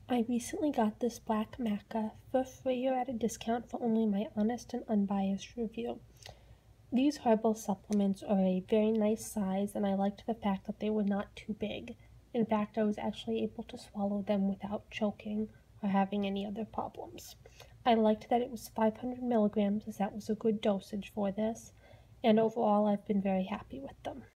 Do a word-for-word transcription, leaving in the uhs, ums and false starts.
I recently got this black Maca for free or at a discount for only my honest and unbiased review. These herbal supplements are a very nice size, and I liked the fact that they were not too big. In fact, I was actually able to swallow them without choking or having any other problems. I liked that it was five hundred milligrams, as that was a good dosage for this, and overall I've been very happy with them.